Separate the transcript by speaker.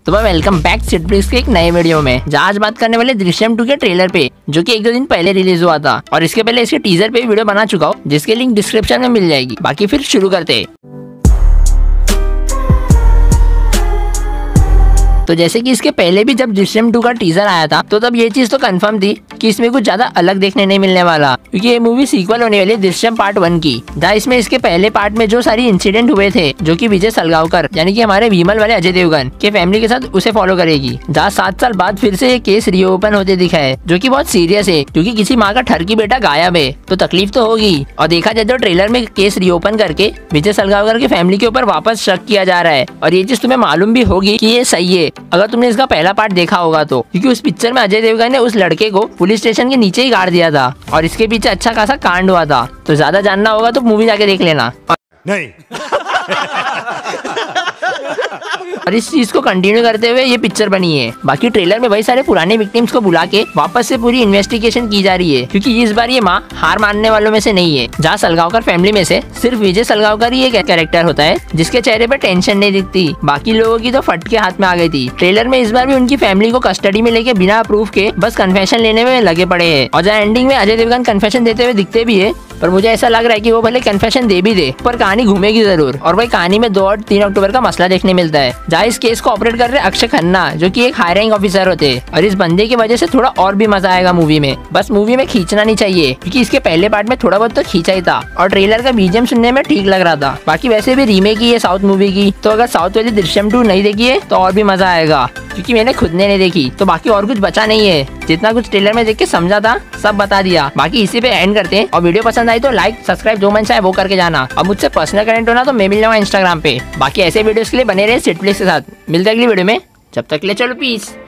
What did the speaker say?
Speaker 1: तो welcome back सिटफ्लिक्स के एक नए वीडियो में, जहाँ आज बात करने वाले दृश्यम 2 के ट्रेलर पे, जो कि 1-2 दिन पहले रिलीज हुआ था। और इसके पहले इसके टीजर पे वीडियो बना चुका हूँ, जिसके लिंक डिस्क्रिप्शन में मिल जाएगी। बाकी फिर शुरू करते हैं। तो जैसे कि इसके पहले भी जब दृश्यम 2 का टीजर आया था, तो तब ये चीज तो कंफर्म थी कि इसमें कुछ ज्यादा अलग देखने नहीं मिलने वाला, क्योंकि ये मूवी सीक्वल होने वाली है दृश्यम पार्ट 1 की। जहाँ इसमें इसके पहले पार्ट में जो सारी इंसिडेंट हुए थे, जो कि विजय सलगांवकर यानी कि हमारे विमल वाले अजय देवगन के फैमिली के साथ उसे फॉलो करेगी। जहाँ 7 साल बाद फिर से ये केस रीओपन होते दिखा है, जो की बहुत सीरियस है, क्योंकि किसी माँ का ठरकी बेटा गायब है, तो तकलीफ तो होगी। और देखा जाए तो ट्रेलर में केस रीओपन करके विजय सलगांवकर की फैमिली के ऊपर वापस शक किया जा रहा है। और ये चीज तुम्हें मालूम भी होगी कि ये सही है, अगर तुमने इसका पहला पार्ट देखा होगा तो, क्योंकि उस पिक्चर में अजय देवगन ने उस लड़के को पुलिस स्टेशन के नीचे ही गाड़ दिया था और इसके पीछे अच्छा खासा कांड हुआ था। तो ज्यादा जानना होगा तो मूवी जाके देख लेना।
Speaker 2: नहीं
Speaker 1: और इस चीज को कंटिन्यू करते हुए ये पिक्चर बनी है। बाकी ट्रेलर में वही सारे पुराने विक्टिम्स को बुला के वापस से पूरी इन्वेस्टिगेशन की जा रही है, क्योंकि इस बार ये माँ हार मानने वालों में से नहीं है। जहाँ सलगांवकर फैमिली में से सिर्फ विजय सलगांवकर ही एक कैरेक्टर होता है जिसके चेहरे पे टेंशन नहीं दिखती, बाकी लोगों की तो फट के हाथ में आ गई थी। ट्रेलर में इस बार भी उनकी फैमिली को कस्टडी में लेके बिना प्रूफ के बस कन्फेशन लेने में लगे पड़े है। और जहाँ एंडिंग में अजय देवगन कन्फेशन देते हुए दिखते भी है, पर मुझे ऐसा लग रहा है कि वो भले कन्फेशन दे भी दे, पर कहानी घूमेगी जरूर। और वही कहानी में 2 और 3 अक्टूबर का मसला देखने मिलता है, जहाँ इस केस को ऑपरेट कर रहे अक्षय खन्ना, जो कि एक हाई रैंक ऑफिसर होते हैं। और इस बंदे की वजह से थोड़ा और भी मजा आएगा मूवी में। बस मूवी में खींचना नहीं चाहिए, क्योंकि इसके पहले पार्ट में थोड़ा बहुत तो खींचा ही था। और ट्रेलर का बीजीएम सुनने में ठीक लग रहा था। बाकी वैसे भी रीमेक ही है साउथ मूवी की, तो अगर साउथ वाली दृश्यम 2 नहीं देखी है तो और भी मजा आएगा, क्योंकि मैंने खुद ने नहीं देखी। तो बाकी और कुछ बचा नहीं है, जितना कुछ ट्रेलर में देख के समझा था सब बता दिया। बाकी इसी पे एंड करते हैं। और वीडियो पसंद आई तो लाइक सब्सक्राइब जो मन चाहे वो करके जाना। और मुझसे पर्सनल कनेक्ट होना तो मैं मिल जाऊंगा इंस्टाग्राम पे। बाकी ऐसे वीडियोस के लिए बने रहे सिटफ्लिक्स के साथ। मिलते हैं अगली वीडियो में, जब तक के लिए चलो पीस।